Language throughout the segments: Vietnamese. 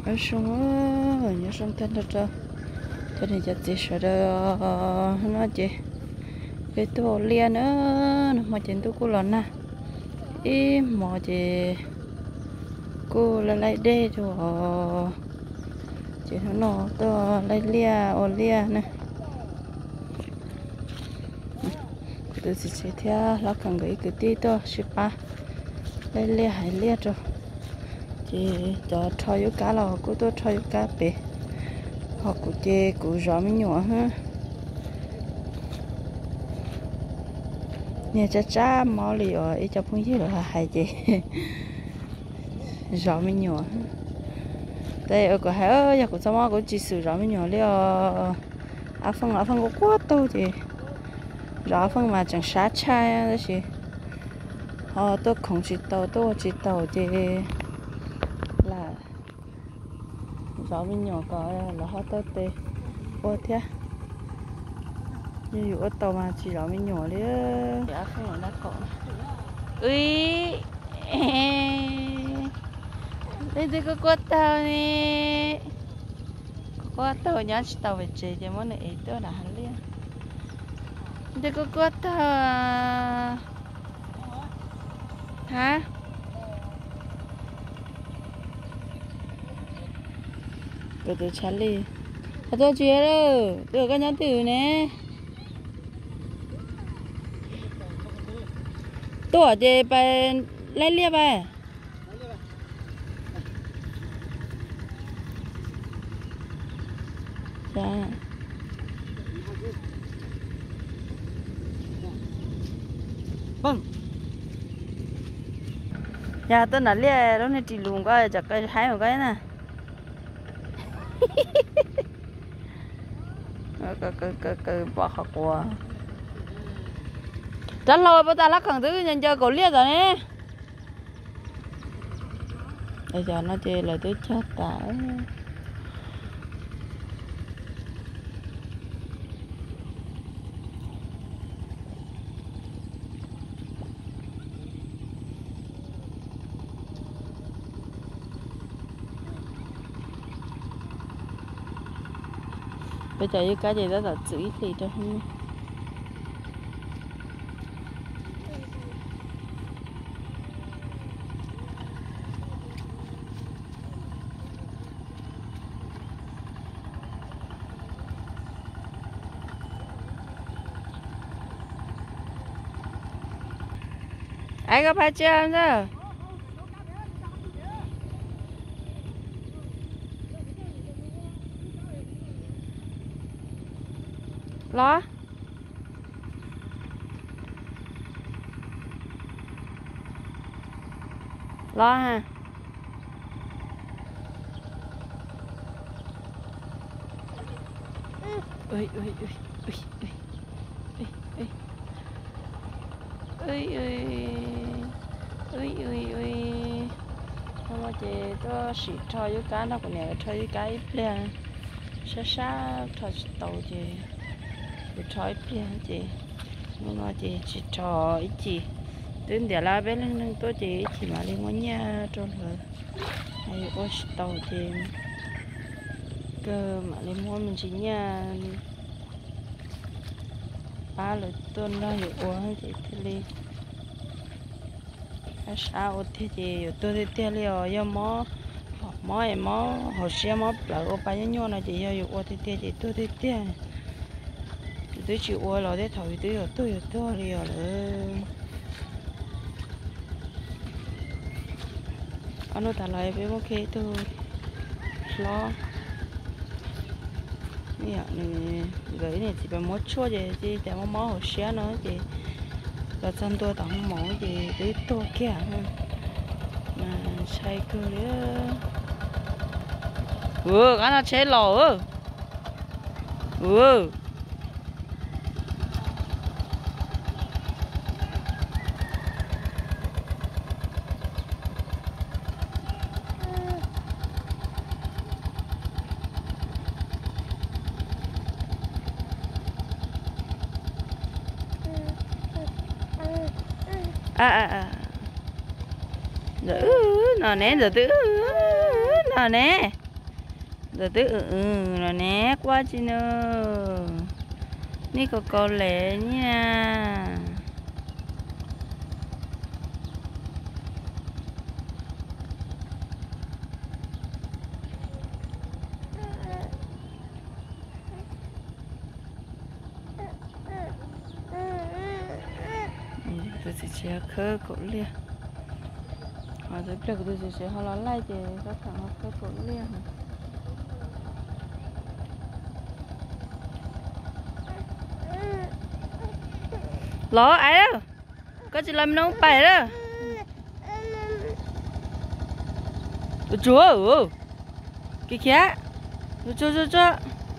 ở xuống ở nhà sông thân cho cho nênจะchỉ sợ đó nó chỉ cái tổ lia nữa mà chuyện tôi cũng lớn nè ý mà chỉ cô lại đê cho chỉ nó to lại lia ô lia nè tôi sẽ theo nó cần cái tí to ship à lại lia hay lia cho chỉ cho chơi cá là cô tôi chơi cá bể họ cũng chơi cũng rõ mới nhỏ ha nhà cha máu lì ở cho phong gì là hay chị rõ mới nhỏ đây ở cái hay giờ cũng sao cũng chỉ sử rõ mới nhỏ li à phong có quá to chị rõ phong mà chẳng sát chai đó chị họ tôi không chỉ tàu chị là rõ mới nhỏ có là họ tôi tê ô thế như ở tàu mà chỉ rõ mới nhỏ đi á không ở đất cọ ui đây có quạt tàu nè quạt tàu nhá chỉ tàu về chơi thì món này tôi đã hắn liền đây có quạt tàu hả tôi Charlie tôi chuyện rồi tôi cái nhắn từ nè tôi ở đây bên lấy lia về dạ vâng dạ tôi nói lia đó này chỉ luôn coi chặt cái hai một cái nè cái bỏ học qua rất lâu bây giờ nó cần thứ nhân chơi cổ lia rồi nè bây giờ nó chơi là tôi chết cả bây giờ cái gì đó là chữ thì cho không ai có phải chơi nữa lo ha ui mà chị tôi xịt cho với cá nó còn nhẹ cho với cá ít lên xa cho tàu chị cho ít lên chị nhưng mà chị cho ít chị đến để la bên lưng tôi chị mà đi mua nhà cho rồi hay ôi tàu chị cơ mà đi mua mình chỉ nhà ba lần tuần đó hiểu uống chị thì sao thế thì tôi thì tiền liệu do mó em mó hồ sơ mó là ô ba nhnhỏ này chị do ô thì tiền chị tôi thì tiền tôi chịu ô rồi để thổi tôi liệu rồi anh nói tại lại với ok tôi lo nè này gửi này chỉ phải mót chua gì chị để mó hồ sơ nữa chị và chân tôi tặng mỏ gì để tôi kia mà sai cơ đấy cái nó chế lò nó nè rồi từ nó nè rồi tới rồi nè quá chi nữa ní có lệ nha tôi sẽ chơi khơi cổ lia mà tôi biết tôi sẽ chơi họ lá lai thì các thằng họ khơi cổ lia lỡ ai đó có chỉ làm nông bài đó chúa cái kia chúa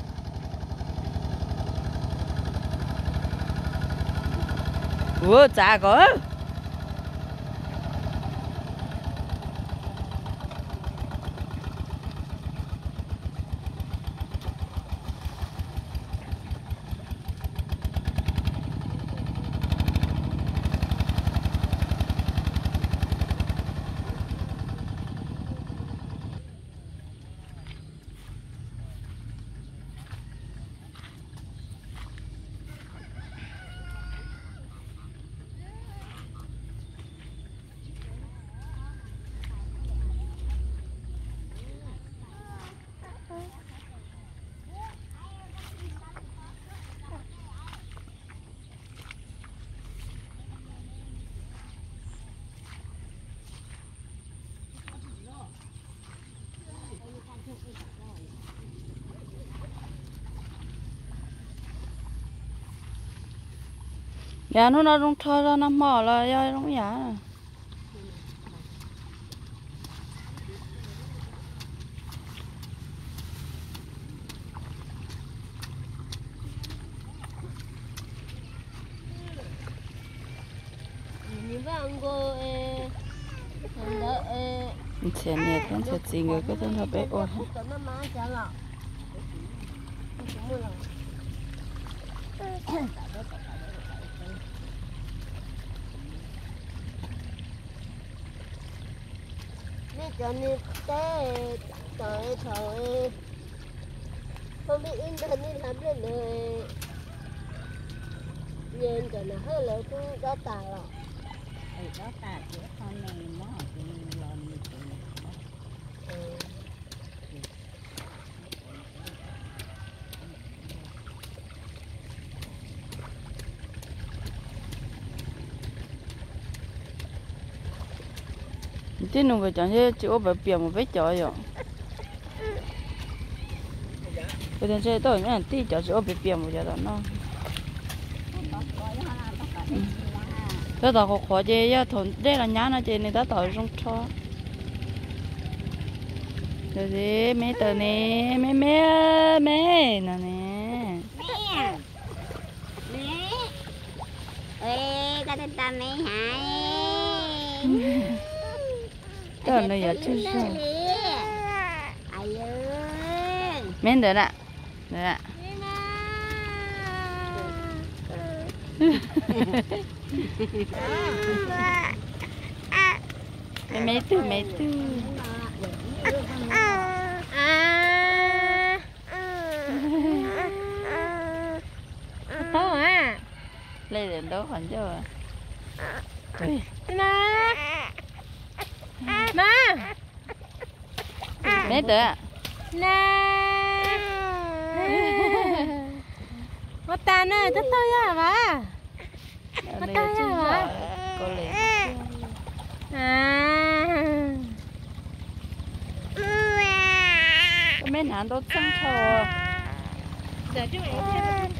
ủa chả có dạ nó rung thơ ra nó mò là do rung dạ xe này thân sẽ chỉ người cái thân hợp bé ổn cho nên té trời không biết in thân đi làm lên rồi nhìn cho nó hơi lớn cũng đó tài rồi đó tài của con này nó làm như thế thế nó phải chọn chứ chỗ bờ biển một vết chó rồi bây giờ chơi tôi nhá tí chó chỗ bờ biển một giờ đó nó đó tao khó chơi ya thốn đây là nhá nó chơi này tao tao trong cho rồi đi mấy tờ nè mấy nè ê ta tên ta mấy hại đó là giờ chứ sao mấy đứa ạ mấy tư to à lên đến đó còn chưa má mấy đứa ạ mà ta nè tất tôi à bà mà ta à cô lấy mấy nàng đó trông thò giờ chú mẹ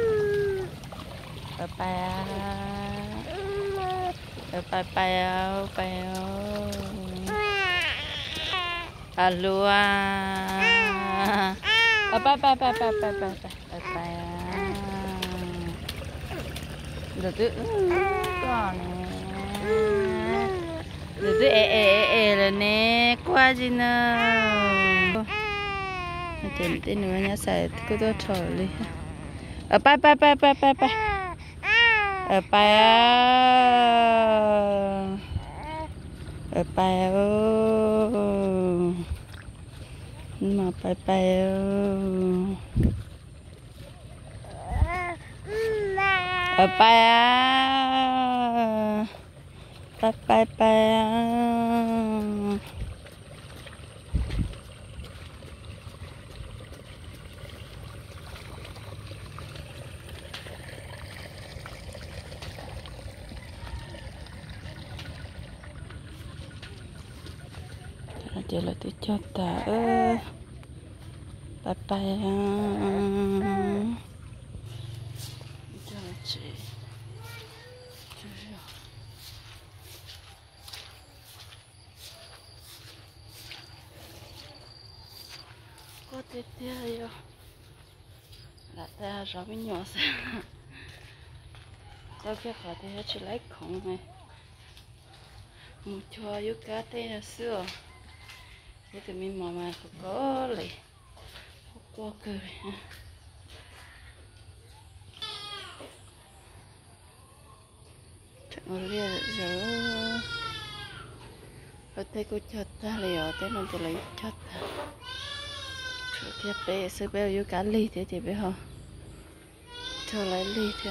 alo rồi tự còn rồi tự ê rồi nè qua gì nữa tiền tiền nữa nhá xài cứ tôi chờ đi bye mà bye bye bye bye bye bye. Giờ là tôi cho ta bye bye cho chị có tiếp theo rồi là ta rõ với nhỏ sao tao biết họ thì chỉ lấy khổng này một cho yếu cá tê là xưa thế thì mình mà không có lại không có cười chẳng biết giờ ở đây cô cho ta liền ở đây nóจะlấy cho ta cho kia bé sư bé yếu cá ly thế thì bé họ cho lấy ly thế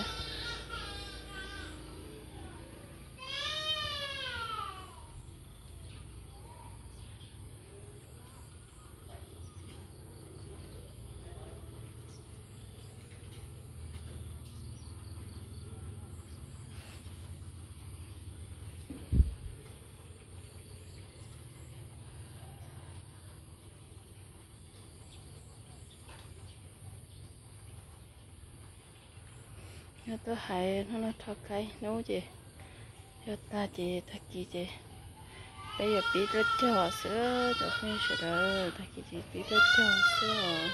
nó tôi hay nó thọ cái nấu gì cho ta chị thật gì chị bây giờ biết rất cho sữa cho không sợ đâu thật gì biết rất cho sữa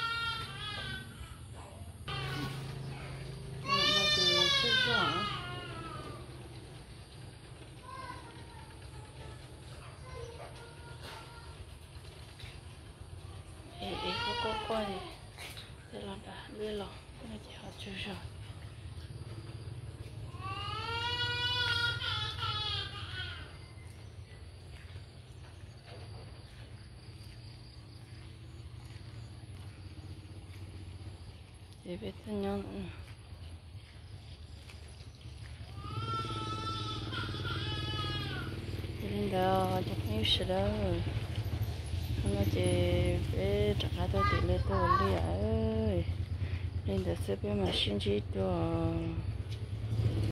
mà chị chưa rõ ê có gì để làm đã đưa lòng nó chỉ họ chưa rõ thì biết thân nhau nên đó chắc nhiều sự đâu không có chị biết chắc là tôi tìm được tôi đi ơi nên là sẽ biết mà xin chỉ cho